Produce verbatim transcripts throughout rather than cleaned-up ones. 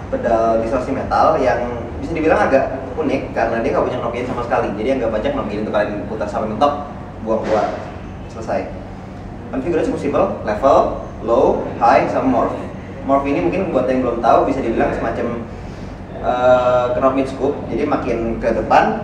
pedal distorsi metal yang bisa dibilang agak unik karena dia nggak punya knob in sama sekali. Jadi yang nggak banyak knob in untuk kalian putar sampai mentok, buang keluar, selesai. Konfigurasi simple, level, low, high, sama morph. Morph ini mungkin buat yang belum tahu bisa dibilang semacam uh, knob mid scoop. Jadi makin ke depan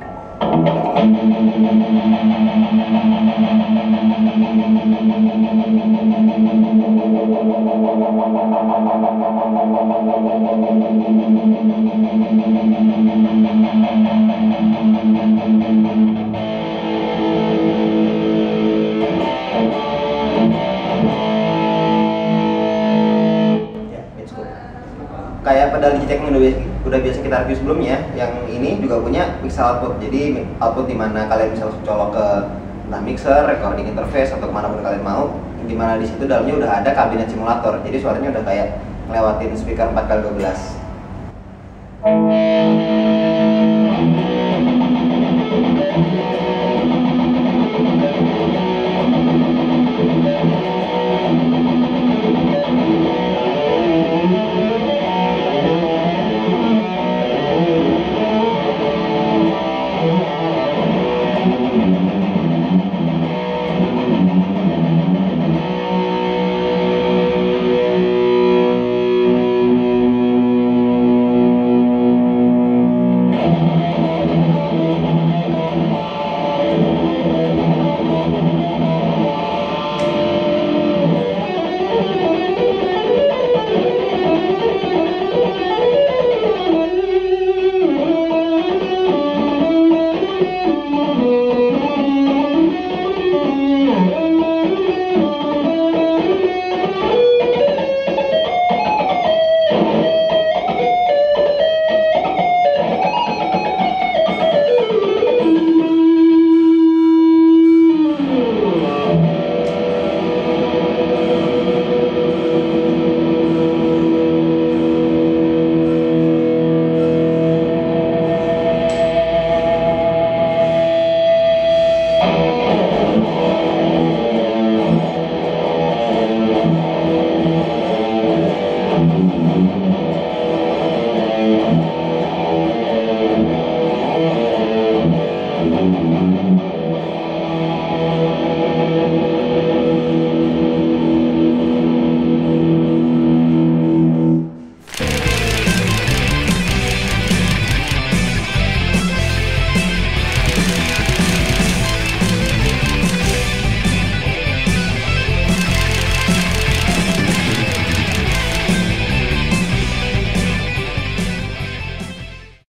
kayak pedal Digitech yang udah biasa, udah biasa kita review sebelumnya. Yang ini juga punya pixel output, jadi output dimana kalian bisa langsung colok ke entah mixer, recording interface, atau kemana pun kalian mau, dimana di situ dalamnya udah ada kabinet simulator, jadi suaranya udah kayak ngelewatin speaker empat kali dua belas.